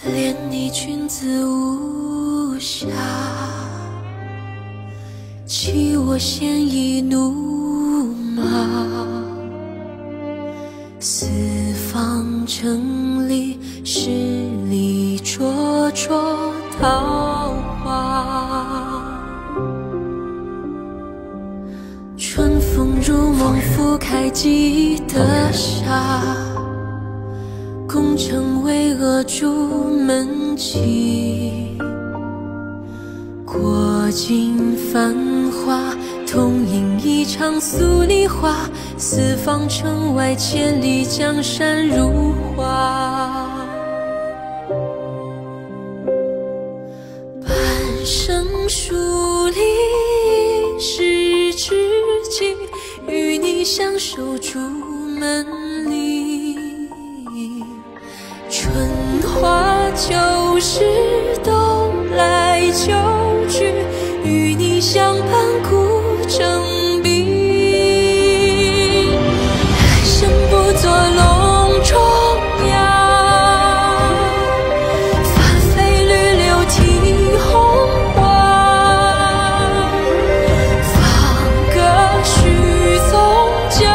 怜你君子无暇，弃我鲜衣怒马。四方城里十里灼灼桃花，春风如梦拂开记忆的沙，宫城巍峨朱门起，过尽繁华，同饮一场素梨花。四方城外千里江山如画，半生疏离时知己，与你相守朱门里。春花秋实，冬来秋去，与你相伴古城壁。来生不做笼中鸟，翻飞绿柳啼红花，放歌许从教，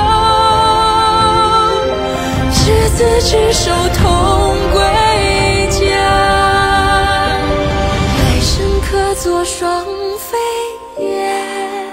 执子之手同归家。来生可作双飞燕，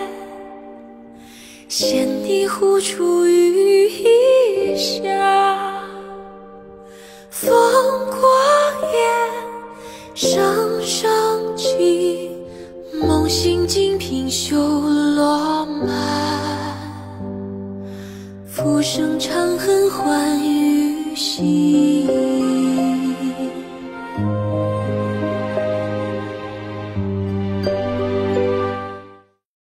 衔你呼出羽翼下。风过眼，声声起，梦醒尽颦袖落满，浮生长恨欢雨夕。